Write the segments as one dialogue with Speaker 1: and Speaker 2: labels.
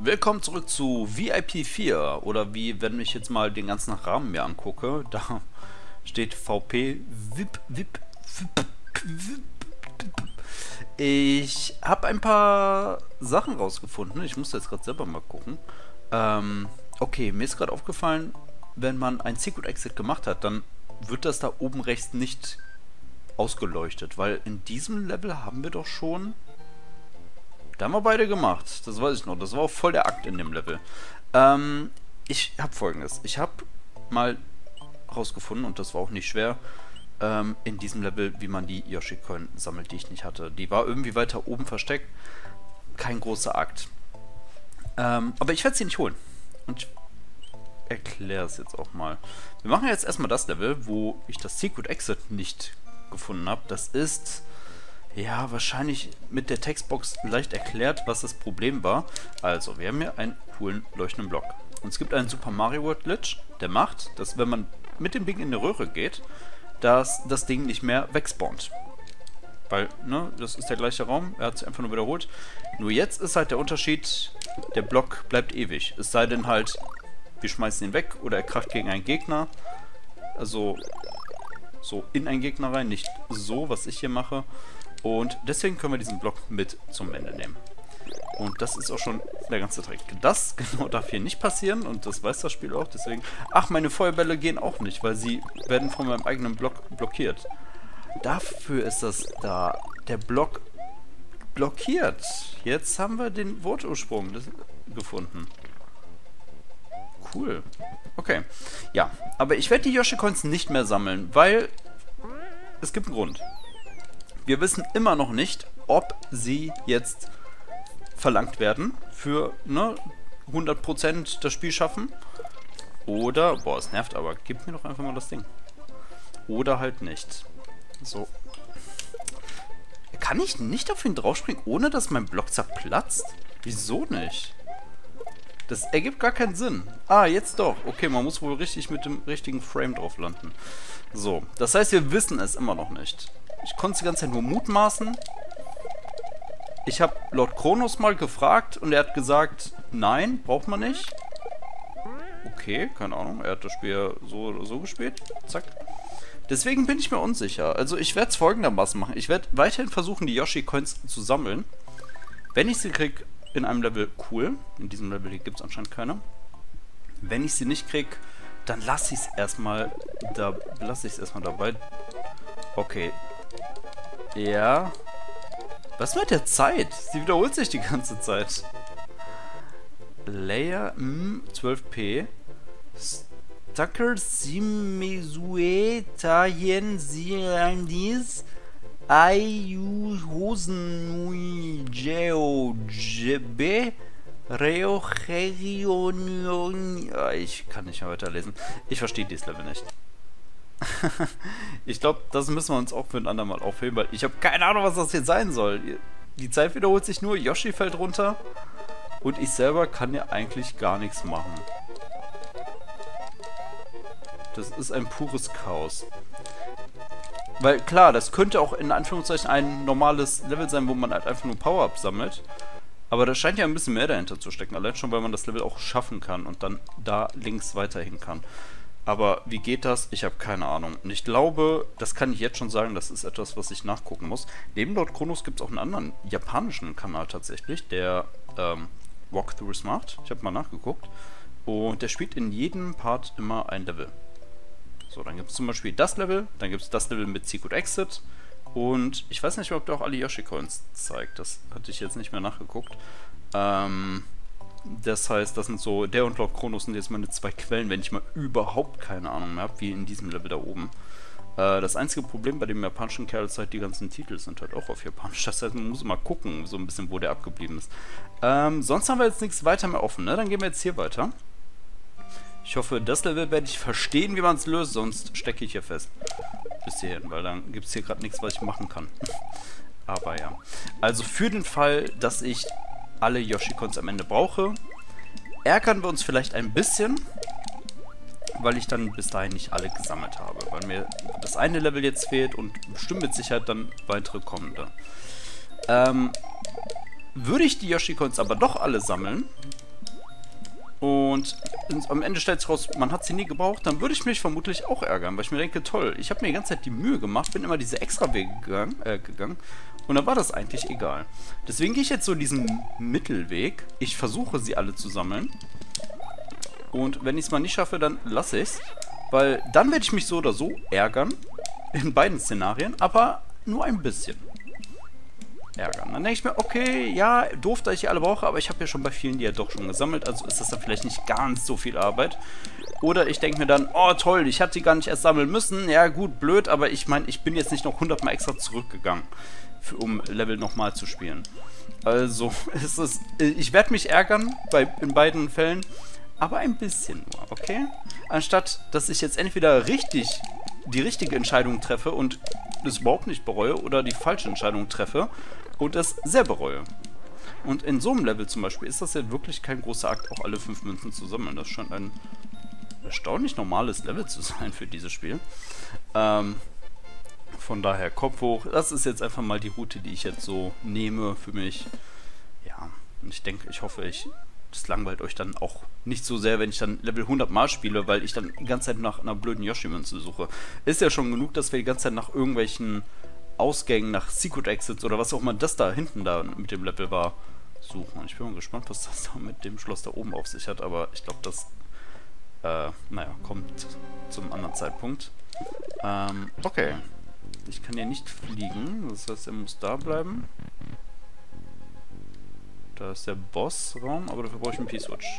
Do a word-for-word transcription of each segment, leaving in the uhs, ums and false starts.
Speaker 1: Willkommen zurück zu V I P vier oder wie, wenn ich jetzt mal den ganzen Rahmen mir angucke, da steht V P V I P, V I P, V I P, V I P. Ich habe ein paar Sachen rausgefunden, ich muss jetzt gerade selber mal gucken. Ähm, okay, mir ist gerade aufgefallen, wenn man ein Secret Exit gemacht hat, dann wird das da oben rechts nicht ausgeleuchtet, weil in diesem Level haben wir doch schon... Da haben wir beide gemacht, das weiß ich noch. Das war auch voll der Akt in dem Level. Ähm, ich habe folgendes. Ich habe mal rausgefunden, und das war auch nicht schwer, ähm, in diesem Level, wie man die Yoshi-Coin sammelt, die ich nicht hatte. Die war irgendwie weiter oben versteckt. Kein großer Akt. Ähm, aber ich werde sie nicht holen. Und ich erkläre es jetzt auch mal. Wir machen jetzt erstmal das Level, wo ich das Secret Exit nicht gefunden habe. Das ist... Ja, wahrscheinlich mit der Textbox leicht erklärt, was das Problem war. Also, wir haben hier einen coolen leuchtenden Block. Und es gibt einen Super Mario World Glitch, der macht, dass wenn man mit dem Ding in eine Röhre geht, dass das Ding nicht mehr wegspawnt. Weil, ne, das ist der gleiche Raum, er hat sich einfach nur wiederholt. Nur jetzt ist halt der Unterschied, der Block bleibt ewig. Es sei denn halt, wir schmeißen ihn weg oder er kracht gegen einen Gegner. Also, so in einen Gegner rein, nicht so, was ich hier mache. Und deswegen können wir diesen Block mit zum Ende nehmen. Und das ist auch schon der ganze Trick. Das genau darf hier nicht passieren und das weiß das Spiel auch. Deswegen... Ach, meine Feuerbälle gehen auch nicht, weil sie werden von meinem eigenen Block blockiert. Dafür ist das da. Der Block blockiert. Jetzt haben wir den Wortursprung gefunden. Cool. Okay. Ja, aber ich werde die Yoshi-Coins nicht mehr sammeln, weil es gibt einen Grund. Wir wissen immer noch nicht, ob sie jetzt verlangt werden für ne, hundert Prozent das Spiel schaffen. Oder, boah, es nervt aber, gib mir doch einfach mal das Ding. Oder halt nicht. So. Kann ich nicht auf ihn draufspringen, ohne dass mein Block zerplatzt? Wieso nicht? Das ergibt gar keinen Sinn. Ah, jetzt doch. Okay, man muss wohl richtig mit dem richtigen Frame drauf landen. So, das heißt, wir wissen es immer noch nicht. Ich konnte es die ganze Zeit nur mutmaßen. Ich habe Lord Kronos mal gefragt und er hat gesagt, nein, braucht man nicht. Okay, keine Ahnung, er hat das Spiel so oder so gespielt. Zack. Deswegen bin ich mir unsicher. Also ich werde es folgendermaßen machen. Ich werde weiterhin versuchen, die Yoshi-Coins zu sammeln. Wenn ich sie kriege in einem Level, cool. In diesem Level gibt es anscheinend keine. Wenn ich sie nicht kriege, dann lasse ich es erstmal da, lasse ich es erstmal dabei. Okay. Ja. Was mit der Zeit? Sie wiederholt sich die ganze Zeit. Layer m zwölf p. Stucker Simesuetayen Sirandis Ayu Hosen Geo Jebe Reo. Ich kann nicht mehr weiterlesen. Ich verstehe dieses Level nicht. Ich glaube, das müssen wir uns auch für ein andermal aufheben, weil ich habe keine Ahnung, was das jetzt sein soll. Die Zeit wiederholt sich nur, Yoshi fällt runter und ich selber kann ja eigentlich gar nichts machen. Das ist ein pures Chaos. Weil klar, das könnte auch in Anführungszeichen ein normales Level sein, wo man halt einfach nur Power-Up sammelt. Aber da scheint ja ein bisschen mehr dahinter zu stecken. Allein schon, weil man das Level auch schaffen kann und dann da links weiterhin kann. Aber wie geht das? Ich habe keine Ahnung. Und ich glaube, das kann ich jetzt schon sagen, das ist etwas, was ich nachgucken muss. Neben Lord Kronos gibt es auch einen anderen japanischen Kanal tatsächlich, der ähm, Walkthroughs macht. Ich habe mal nachgeguckt. Und der spielt in jedem Part immer ein Level. So, dann gibt es zum Beispiel das Level, dann gibt es das Level mit Secret Exit. Und ich weiß nicht, ob der auch alle Yoshi-Coins zeigt. Das hatte ich jetzt nicht mehr nachgeguckt. Ähm... Das heißt, das sind so, der und Lord Kronos sind jetzt meine zwei Quellen, wenn ich mal überhaupt keine Ahnung mehr habe, wie in diesem Level da oben. Äh, das einzige Problem bei dem japanischen Kerl ist halt, die ganzen Titel sind halt auch auf Japanisch. Das heißt, man muss immer gucken, so ein bisschen, wo der abgeblieben ist. Ähm, sonst haben wir jetzt nichts weiter mehr offen, ne? Dann gehen wir jetzt hier weiter. Ich hoffe, das Level werde ich verstehen, wie man es löst, sonst stecke ich hier fest. Bis hierhin, weil dann gibt es hier gerade nichts, was ich machen kann. Aber ja. Also für den Fall, dass ich alle Yoshi-Coins am Ende brauche, ärgern wir uns vielleicht ein bisschen, weil ich dann bis dahin nicht alle gesammelt habe, weil mir das eine Level jetzt fehlt und bestimmt mit Sicherheit dann weitere kommende. Ähm, würde ich die Yoshi-Coins aber doch alle sammeln, und am Ende stellt sich raus, man hat sie nie gebraucht, dann würde ich mich vermutlich auch ärgern, weil ich mir denke, toll, ich habe mir die ganze Zeit die Mühe gemacht, bin immer diese extra Wege gegangen, äh, gegangen und dann war das eigentlich egal. Deswegen gehe ich jetzt so diesen Mittelweg. Ich versuche sie alle zu sammeln und wenn ich es mal nicht schaffe, dann lasse ich es, weil dann werde ich mich so oder so ärgern, in beiden Szenarien, aber nur ein bisschen ärgern. Dann denke ich mir, okay, ja, doof, dass ich die alle brauche, aber ich habe ja schon bei vielen die ja doch schon gesammelt, also ist das dann vielleicht nicht ganz so viel Arbeit. Oder ich denke mir dann, oh toll, ich hatte die gar nicht erst sammeln müssen. Ja gut, blöd, aber ich meine, ich bin jetzt nicht noch hundert Mal extra zurückgegangen, für, um Level nochmal zu spielen. Also, es ist, ich werde mich ärgern bei, in beiden Fällen, aber ein bisschen nur, okay? Anstatt, dass ich jetzt entweder richtig die richtige Entscheidung treffe und das überhaupt nicht bereue oder die falsche Entscheidung treffe und das sehr bereue. Und in so einem Level zum Beispiel ist das ja wirklich kein großer Akt, auch alle fünf Münzen zu sammeln. Das scheint ein erstaunlich normales Level zu sein für dieses Spiel. Ähm, von daher Kopf hoch. Das ist jetzt einfach mal die Route, die ich jetzt so nehme für mich. Ja, und ich denke, ich hoffe, ich... das langweilt euch dann auch nicht so sehr, wenn ich dann Level hundert Mal spiele, weil ich dann die ganze Zeit nach einer blöden Yoshi-Münze suche. Ist ja schon genug, dass wir die ganze Zeit nach irgendwelchen Ausgängen, nach Secret Exits oder was auch immer das da hinten da mit dem Level war, suchen. Und ich bin mal gespannt, was das da mit dem Schloss da oben auf sich hat, aber ich glaube, das, äh, naja, kommt zum anderen Zeitpunkt. Ähm, okay. Ich kann ja nicht fliegen, das heißt, er muss da bleiben. Da ist der Bossraum, aber dafür brauche ich einen P-Switch.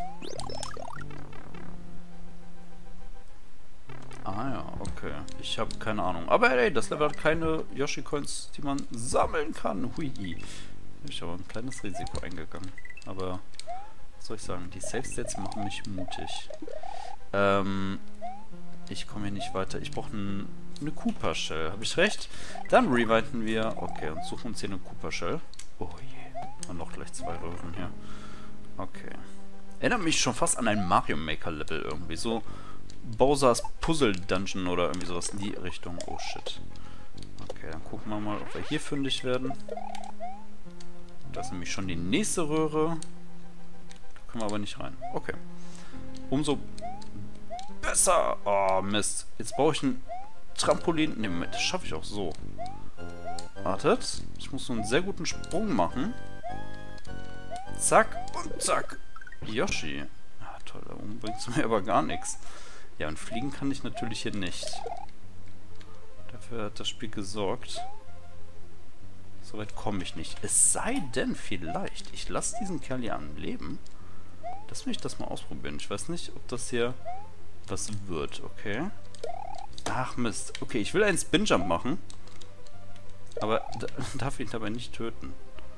Speaker 1: Ah ja, okay. Ich habe keine Ahnung. Aber ey, das Level hat keine Yoshi-Coins, die man sammeln kann. Hui. Bin ich aber ein kleines Risiko eingegangen. Aber, was soll ich sagen? Die Safe-States machen mich mutig. Ähm, ich komme hier nicht weiter. Ich brauche ein, eine Koopa-Shell. Habe ich recht? Dann rewinden wir. Okay, und suchen uns hier eine Koopa-Shell. Oh je. Und noch gleich zwei Röhren hier. Okay. Erinnert mich schon fast an ein Mario Maker Level irgendwie. So Bowser's Puzzle Dungeon oder irgendwie sowas in die Richtung. Oh shit. Okay, dann gucken wir mal, ob wir hier fündig werden. Da ist nämlich schon die nächste Röhre. Da können wir aber nicht rein. Okay. Umso besser. Oh Mist. Jetzt brauche ich ein Trampolin. Ne, Moment, das schaffe ich auch so. Wartet. Ich muss so einen sehr guten Sprung machen. Zack und zack. Yoshi. Ah, toll, da oben bringt es mir aber gar nichts. Ja, und fliegen kann ich natürlich hier nicht. Dafür hat das Spiel gesorgt. Soweit komme ich nicht. Es sei denn vielleicht, ich lasse diesen Kerl hier am Leben. Lass mich das mal ausprobieren. Ich weiß nicht, ob das hier was wird, okay? Ach Mist. Okay, ich will einen Spinjump machen. Aber darf ihn dabei nicht töten.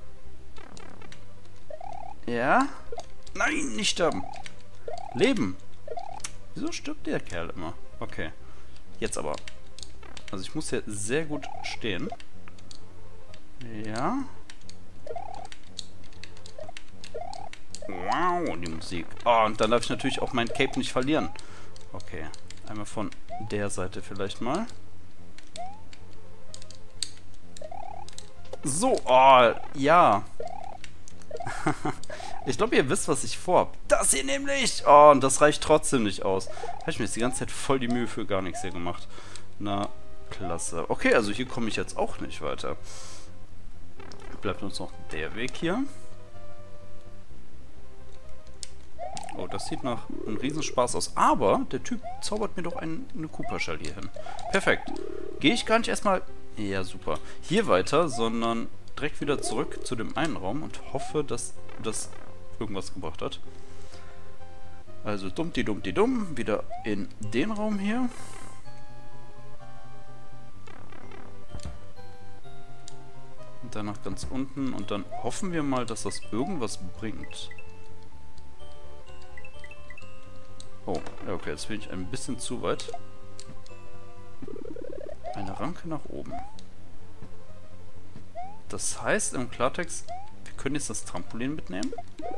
Speaker 1: Ja? Nein, nicht sterben. Leben. Wieso stirbt der Kerl immer? Okay. Jetzt aber. Also ich muss hier sehr gut stehen. Ja. Wow, die Musik. Oh, und dann darf ich natürlich auch mein Cape nicht verlieren. Okay. Einmal von der Seite vielleicht mal. So, oh, ja. Ich glaube, ihr wisst, was ich vorhab. Das hier nämlich! Oh, und das reicht trotzdem nicht aus. Habe ich mir jetzt die ganze Zeit voll die Mühe für gar nichts hier gemacht. Na, klasse. Okay, also hier komme ich jetzt auch nicht weiter. Bleibt uns noch der Weg hier. Oh, das sieht nach einem Riesenspaß aus. Aber der Typ zaubert mir doch ein, eine Koopa-Shell hier hin. Perfekt. Gehe ich gar nicht erstmal... Ja, super. Hier weiter, sondern direkt wieder zurück zu dem einen Raum und hoffe, dass das irgendwas gebracht hat. Also dummdi dummdi dumm, wieder in den Raum hier. Und dann nach ganz unten und dann hoffen wir mal, dass das irgendwas bringt. Oh, ja okay, jetzt bin ich ein bisschen zu weit. Eine Ranke nach oben. Das heißt im Klartext, wir können jetzt das Trampolin mitnehmen.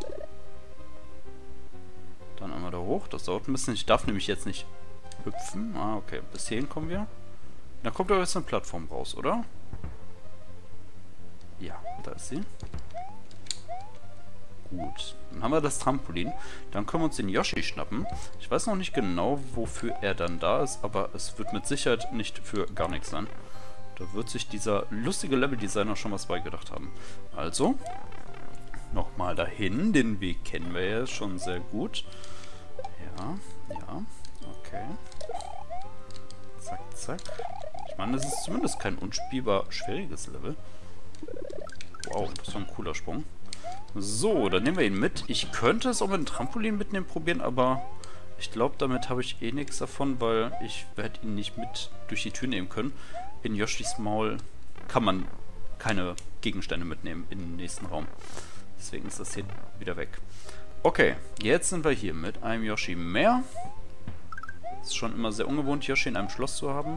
Speaker 1: Dann einmal da hoch. Das dauert ein bisschen. Ich darf nämlich jetzt nicht hüpfen. Ah, okay. Bis hierhin kommen wir. Da kommt aber jetzt eine Plattform raus, oder? Ja, da ist sie. Gut. Dann haben wir das Trampolin. Dann können wir uns den Yoshi schnappen. Ich weiß noch nicht genau, wofür er dann da ist, aber es wird mit Sicherheit nicht für gar nichts sein. Da wird sich dieser lustige Leveldesigner schon was beigedacht haben. Also, nochmal dahin. Den Weg kennen wir ja schon sehr gut. Ja, ja, okay. Zack, zack. Ich meine, das ist zumindest kein unspielbar schwieriges Level. Wow, das war ein cooler Sprung. So, dann nehmen wir ihn mit. Ich könnte es auch mit dem Trampolin mitnehmen probieren, aber ich glaube, damit habe ich eh nichts davon, weil ich werde ihn nicht mit durch die Tür nehmen können. In Yoshis Maul kann man keine Gegenstände mitnehmen in den nächsten Raum. Deswegen ist das hier wieder weg. Okay, jetzt sind wir hier mit einem Yoshi mehr. Ist schon immer sehr ungewohnt, Yoshi in einem Schloss zu haben.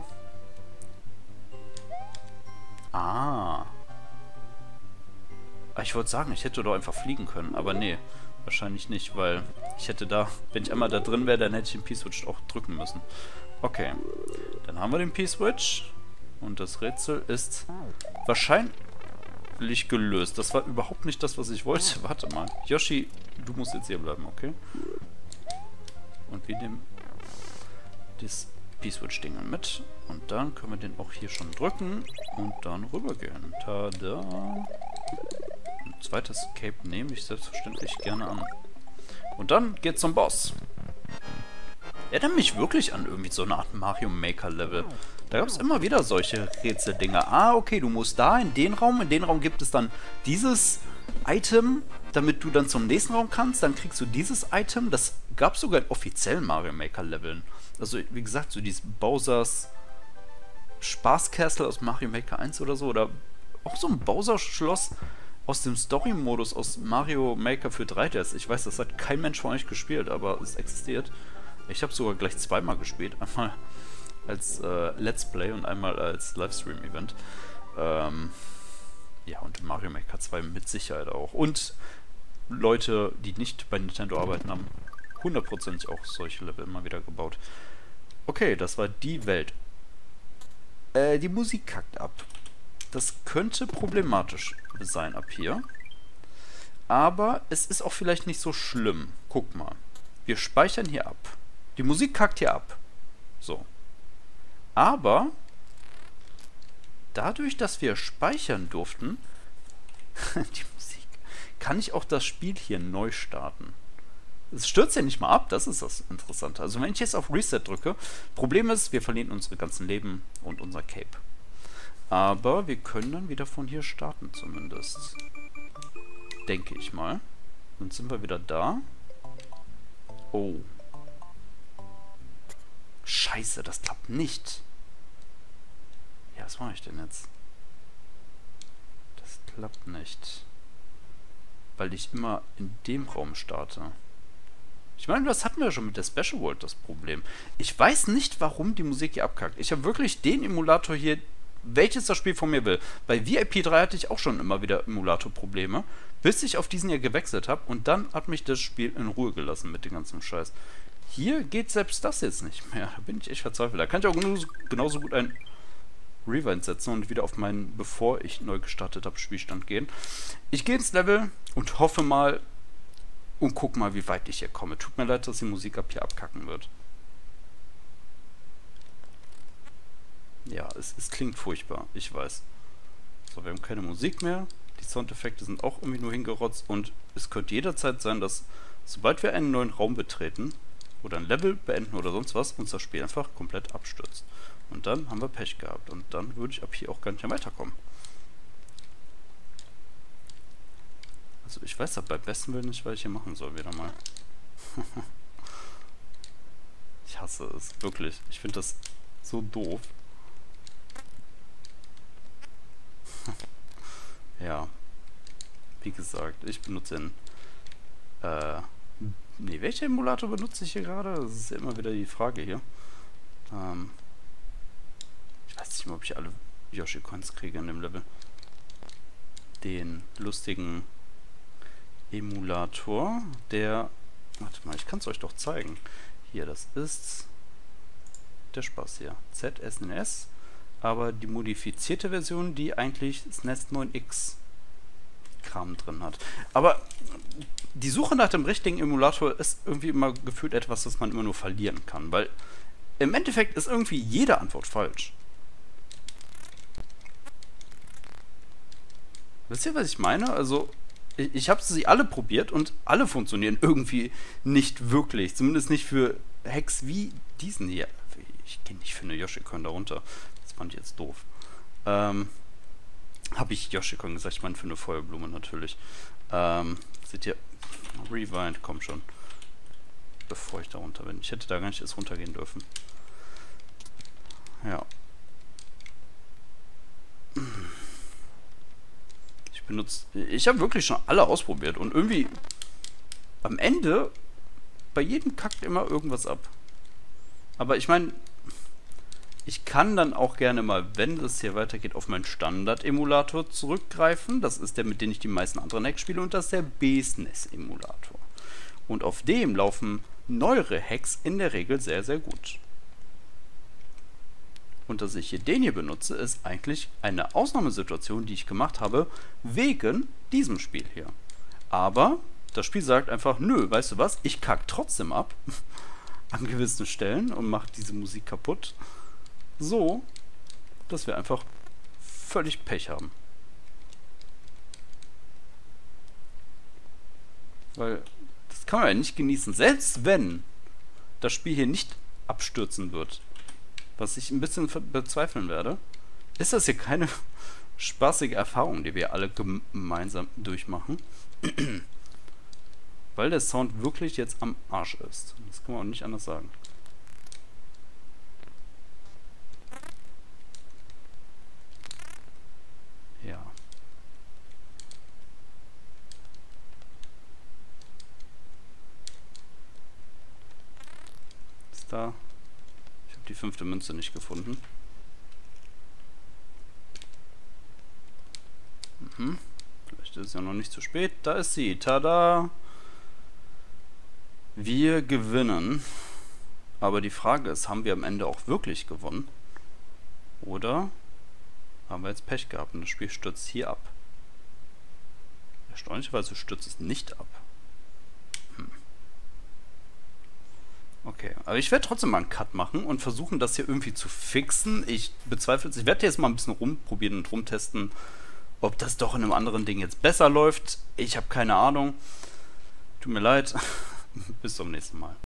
Speaker 1: Ah. Ich wollte sagen, ich hätte doch einfach fliegen können, aber nee, wahrscheinlich nicht, weil ich hätte da, wenn ich einmal da drin wäre, dann hätte ich den P-Switch auch drücken müssen. Okay, dann haben wir den P-Switch und das Rätsel ist wahrscheinlich gelöst. Das war überhaupt nicht das, was ich wollte. Warte mal, Yoshi, du musst jetzt hier bleiben, okay? Und wir nehmen das P-Switch-Ding mit und dann können wir den auch hier schon drücken und dann rübergehen. Tada! Ein zweites Cape nehme ich selbstverständlich gerne an. Und dann geht's zum Boss. Erinnert mich wirklich an irgendwie so eine Art Mario Maker Level. Da gab es immer wieder solche Rätseldinger. Ah, okay, du musst da in den Raum. In den Raum gibt es dann dieses Item, damit du dann zum nächsten Raum kannst. Dann kriegst du dieses Item. Das gab es sogar in offiziellen Mario Maker Leveln. Also, wie gesagt, so dieses Bowsers Spaßcastle aus Mario Maker eins oder so. Oder auch so ein Bowser-Schloss aus dem Story-Modus aus Mario Maker für drei D S. Ich weiß, das hat kein Mensch von euch gespielt, aber es existiert. Ich habe sogar gleich zweimal gespielt. Einmal als äh, Let's Play und einmal als Livestream-Event. Ähm, ja, und Mario Maker zwei mit Sicherheit auch. Und Leute, die nicht bei Nintendo arbeiten, haben hundertprozentig auch solche Level immer wieder gebaut. Okay, das war die Welt. Äh, die Musik kackt ab. Das könnte problematisch sein ab hier. Aber es ist auch vielleicht nicht so schlimm. Guck mal. Wir speichern hier ab. Die Musik kackt hier ab. So. Aber dadurch, dass wir speichern durften, die Musik, kann ich auch das Spiel hier neu starten. Es stürzt ja nicht mal ab, das ist das Interessante. Also wenn ich jetzt auf Reset drücke, Problem ist, wir verlieren unsere ganzen Leben und unser Cape. Aber wir können dann wieder von hier starten zumindest. Denke ich mal. Dann sind wir wieder da. Oh. Scheiße, das klappt nicht. Ja, was mache ich denn jetzt? Das klappt nicht. Weil ich immer in dem Raum starte. Ich meine, das hatten wir ja schon mit der Special World, das Problem. Ich weiß nicht, warum die Musik hier abkackt. Ich habe wirklich den Emulator hier, welches das Spiel von mir will. Bei V I P drei hatte ich auch schon immer wieder Emulator-Probleme, bis ich auf diesen hier gewechselt habe und dann hat mich das Spiel in Ruhe gelassen mit dem ganzen Scheiß. Hier geht selbst das jetzt nicht mehr. Da bin ich echt verzweifelt. Da kann ich auch genauso, genauso gut ein Rewind setzen und wieder auf meinen, bevor ich neu gestartet habe, Spielstand gehen. Ich gehe ins Level und hoffe mal und guck mal, wie weit ich hier komme. Tut mir leid, dass die Musik ab hier abkacken wird. Ja, es, es klingt furchtbar, ich weiß. So, wir haben keine Musik mehr. Die Soundeffekte sind auch irgendwie nur hingerotzt und es könnte jederzeit sein, dass sobald wir einen neuen Raum betreten oder ein Level beenden oder sonst was, uns das Spiel einfach komplett abstürzt. Und dann haben wir Pech gehabt und dann würde ich ab hier auch gar nicht mehr weiterkommen. Also ich weiß aber beim besten Willen nicht, was ich hier machen soll wieder mal. Ich hasse es, wirklich. Ich finde das so doof. Ja. Wie gesagt, ich benutze den... Äh... Ne, welcher Emulator benutze ich hier gerade? Das ist ja immer wieder die Frage hier. Ähm... Ich weiß nicht mehr, ob ich alle Yoshi-Coins kriege in dem Level. Den lustigen Emulator, der... Warte mal, ich kann es euch doch zeigen. Hier, das ist der Spaß hier. Z S N S, aber die modifizierte Version, die eigentlich S N E S neun X Kram drin hat. Aber die Suche nach dem richtigen Emulator ist irgendwie immer gefühlt etwas, das man immer nur verlieren kann, weil im Endeffekt ist irgendwie jede Antwort falsch. Wisst ihr, was ich meine? Also, ich, ich habe sie alle probiert und alle funktionieren irgendwie nicht wirklich. Zumindest nicht für Hacks wie diesen hier. Ich gehe nicht für eine Yoshi-Coin darunter. Das fand ich jetzt doof. Ähm, habe ich Yoshi-Coin gesagt? Ich meine für eine Feuerblume natürlich. Ähm, seht ihr? Rewind, komm schon. Bevor ich da runter bin. Ich hätte da gar nicht erst runtergehen dürfen. Ja. Ich benutze... Ich habe wirklich schon alle ausprobiert und irgendwie am Ende bei jedem kackt immer irgendwas ab. Aber ich meine, ich kann dann auch gerne mal, wenn es hier weitergeht, auf meinen Standard-Emulator zurückgreifen. Das ist der, mit dem ich die meisten anderen Hacks spiele, und das ist der B S N E S-Emulator. Und auf dem laufen neuere Hacks in der Regel sehr, sehr gut. Und dass ich hier den hier benutze, ist eigentlich eine Ausnahmesituation, die ich gemacht habe, wegen diesem Spiel hier. Aber das Spiel sagt einfach, nö, weißt du was, ich kack trotzdem ab an gewissen Stellen und mache diese Musik kaputt. So, dass wir einfach völlig Pech haben. Weil das kann man ja nicht genießen. Selbst wenn das Spiel hier nicht abstürzen wird, was ich ein bisschen bezweifeln werde, ist das hier keine spaßige Erfahrung, die wir alle gemeinsam durchmachen. Weil der Sound wirklich jetzt am Arsch ist. Das kann man auch nicht anders sagen. Ja. Ist da... die fünfte Münze nicht gefunden. Mhm. Vielleicht ist es ja noch nicht zu spät. Da ist sie. Tada! Wir gewinnen. Aber die Frage ist, haben wir am Ende auch wirklich gewonnen? Oder haben wir jetzt Pech gehabt und das Spiel stürzt hier ab? Erstaunlicherweise stürzt es nicht ab. Hm. Okay, aber ich werde trotzdem mal einen Cut machen und versuchen, das hier irgendwie zu fixen. Ich bezweifle es. Ich werde jetzt mal ein bisschen rumprobieren und rumtesten, ob das doch in einem anderen Ding jetzt besser läuft. Ich habe keine Ahnung. Tut mir leid. Bis zum nächsten Mal.